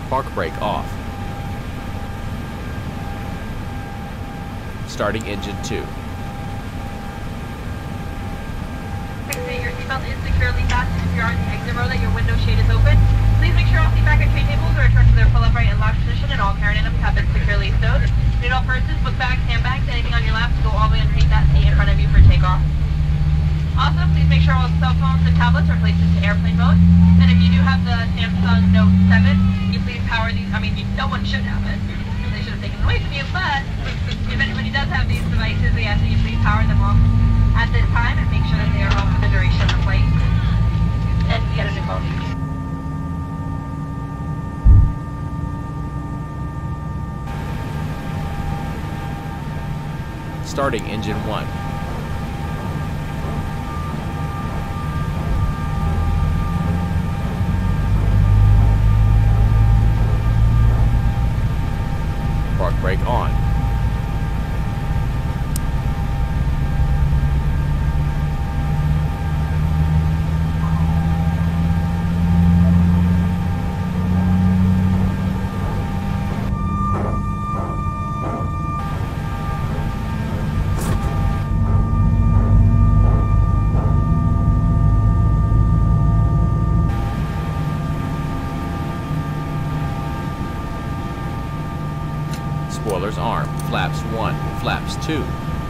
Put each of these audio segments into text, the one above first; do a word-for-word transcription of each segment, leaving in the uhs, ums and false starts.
Park brake off. Starting engine two. Fixate your seatbelt is securely fastened. If you're on the exit row that your window shade is open, please make sure all seat back and tray tables are returned to their full upright and locked position, and all carrying items have been securely stowed. Need all purses, book bags, handbags, anything on your lap to go all the way underneath that seat in front of you for takeoff. Also, please make sure all cell phones and tablets are placed into airplane mode. And if you do have the Samsung Note seven, you please power these. I mean, you, no one should have it. They should have taken it away from you, but if anybody does have these devices, we ask that you please power them off at this time and make sure that they are off for the duration of the flight. And get a new phone. Starting engine one. Park brake on. Spoilers armed. Flaps one, flaps two.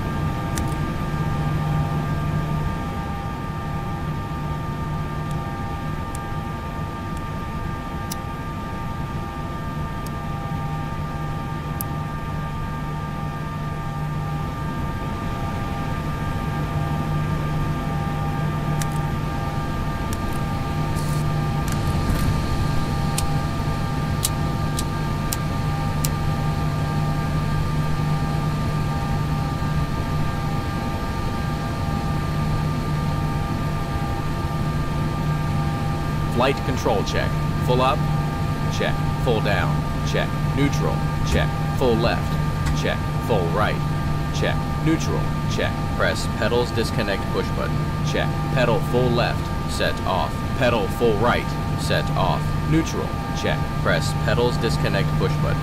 Flight control check. Full up, check. Full down, check. Neutral, check. Full left, check. Full right, check. Neutral, check. Press pedals disconnect push button, check. Pedal full left, set off. Pedal full right, set off. Neutral, check. Press pedals disconnect push button.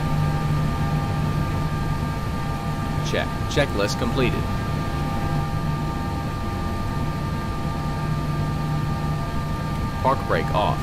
Check. Checklist completed. Park brake off.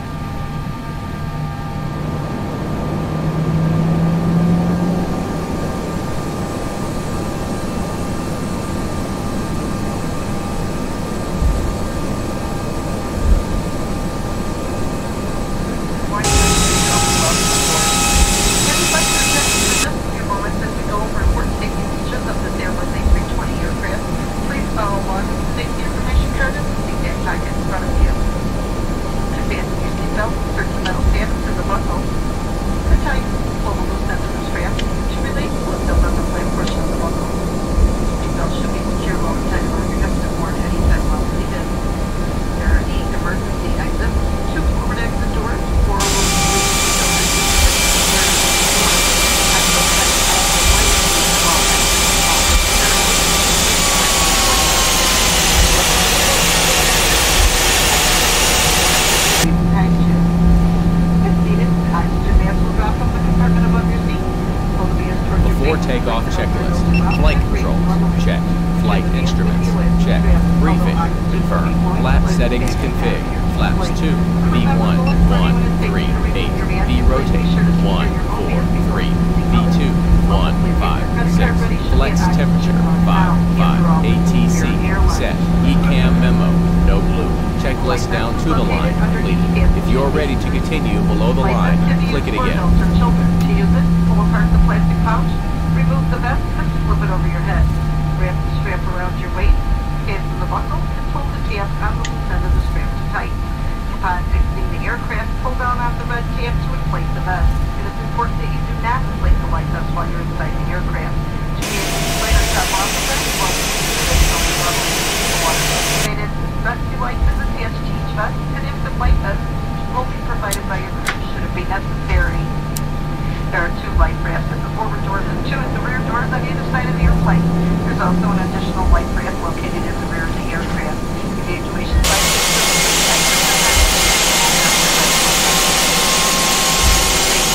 Takeoff checklist. Flight controls, check. Flight instruments, check. Briefing, confirm. Flap settings config. Flaps two, V one, one, three, eight. V rotate, one, four, three. V two, one, five, six. Flex temperature, five, five. A T C, set. E CAM memo, no blue. Checklist down to the line, completed. If you're ready to continue below the line, click it again. To use it, pull apart the plastic pouch. Remove the vest and slip it over your head. Wrap the strap around your waist, fasten the buckle, and pull the tab on the loose end of the strap to tight. Upon exiting the aircraft, pull down on the red tab to inflate the vest. It is important that you do not inflate the light vest while you're inside the aircraft. To be able to inflate or top off the vest, well, the level the water ventilated. Rescue lights is attached to each vest, and infant light vest will be provided by your crew should it be necessary. There are two light rafts at the forward doors and two at the rear doors on either side of the airplane. There's also an additional light raft located in the rear of the aircraft. Evacuation lights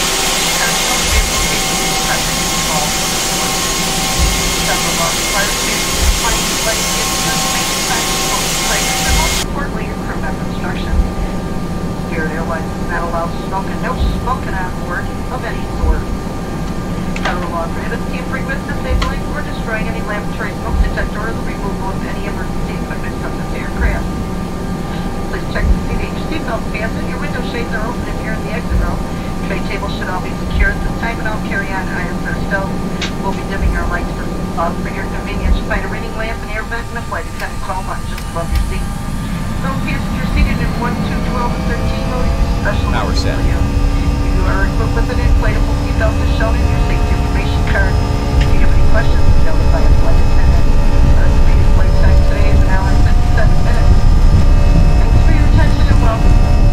law prohibits tampering with, disabling, or destroying any laboratory smoke detector or the removal of any emergency equipment from this aircraft. Please check to see that your seatbelt's fastened, your window shades are open if you're in the exit row. Tray tables should all be secure at this time, and all carry-on items are still. We'll be dimming our lights for, uh, for your convenience. You'll find a reading lamp, an air vent, and a flight attendant call button just above your seat. Those passengers seated in one, two, twelve, and thirteen will use special Power set. for you. You are equipped with an inflatable seatbelt as shown in your safety information card. If you have any questions, notify a flight attendant. Our estimated flight time today is an hour and fifty-seven minutes. Thanks for your attention and welcome.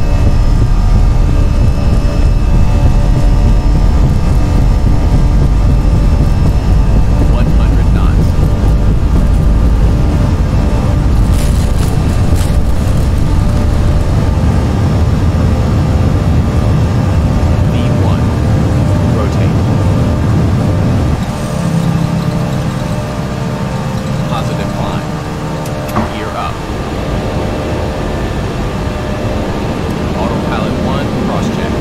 one hundred knots. V one. Rotate. Positive climb. Gear up. Autopilot one, cross-check.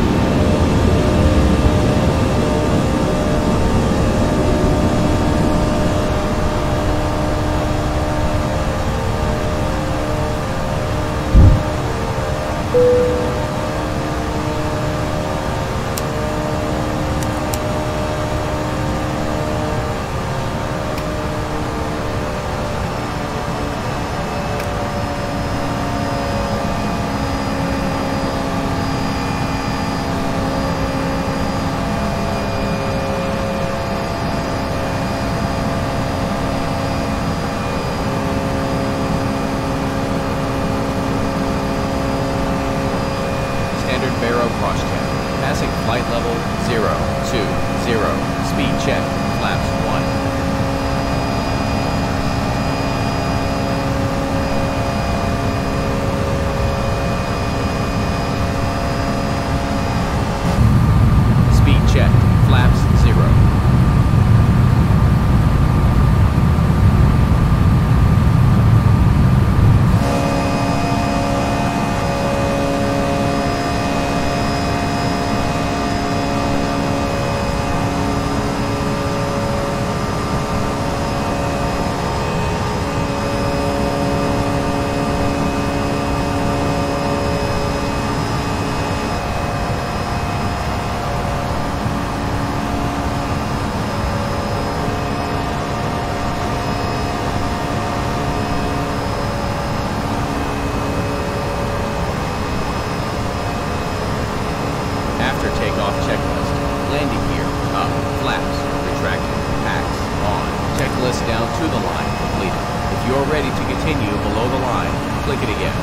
Standard Barrow cross-check. Passing flight level zero two zero. Speed check. Flaps one. Speed check. Flaps zero. After takeoff checklist. Landing gear up. Flaps retracted. Packs on. Checklist down to the line completed. If you're ready to continue below the line, click it again.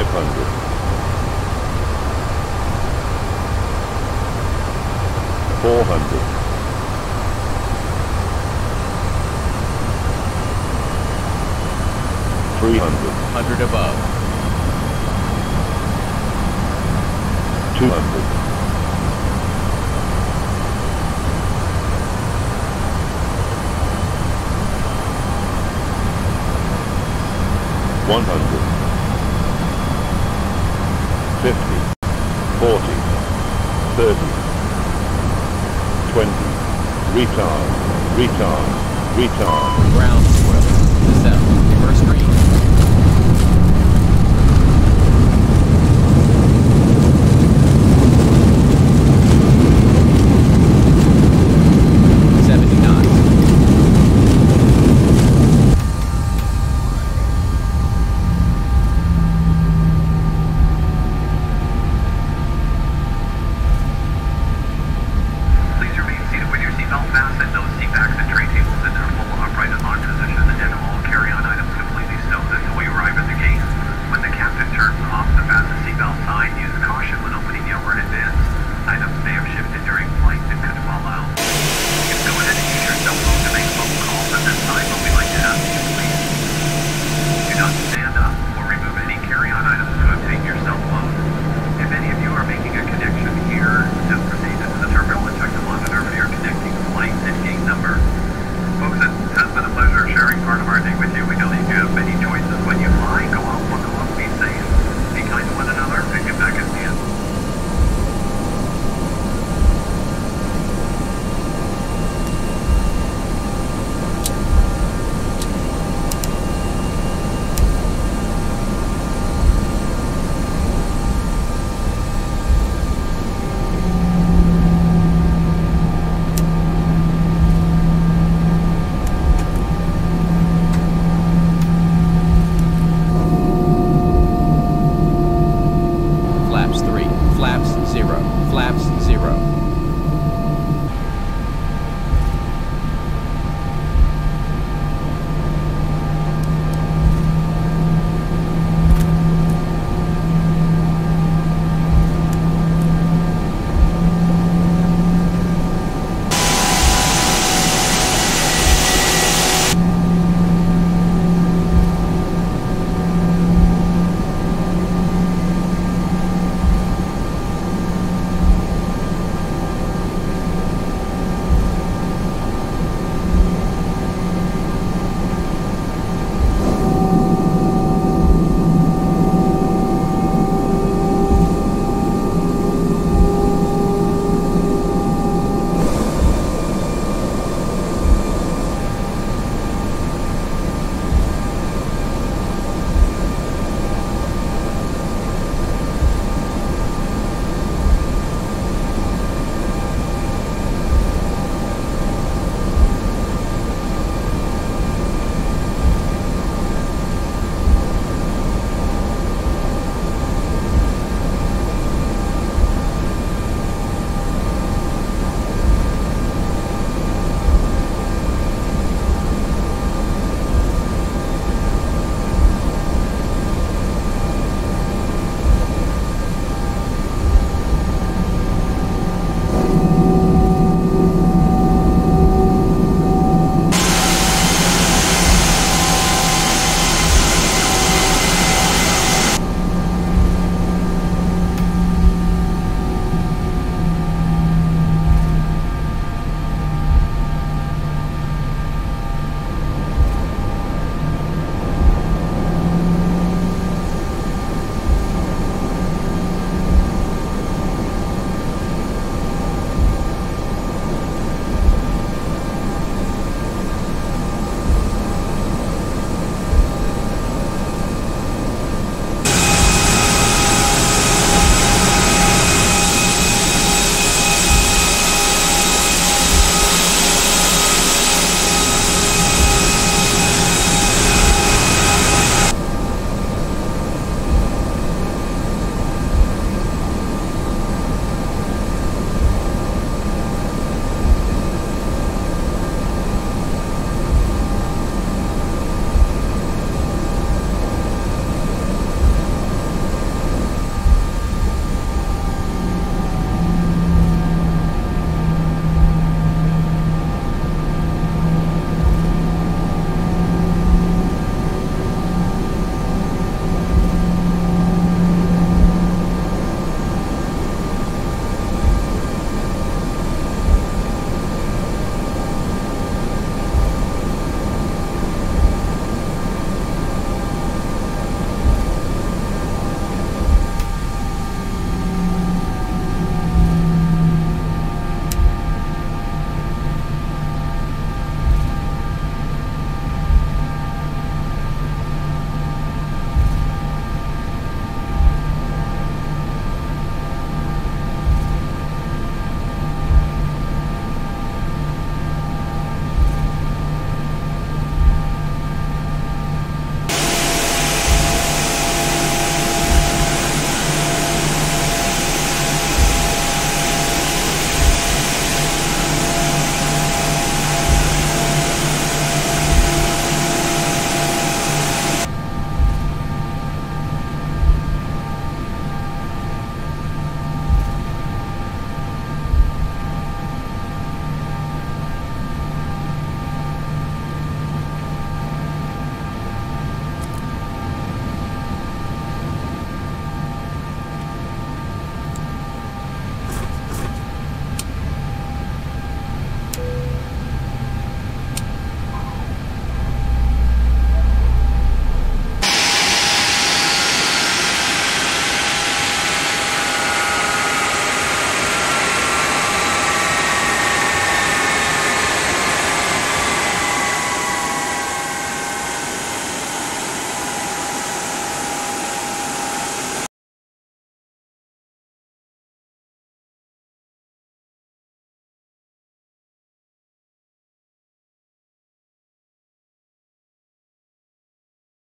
hundred. Four hundred. Three hundred. one hundred above. Two hundred. One hundred. Fifty. Forty. Thirty. Twenty. Retard. Retard. Retard. Ground spoilers. Descend.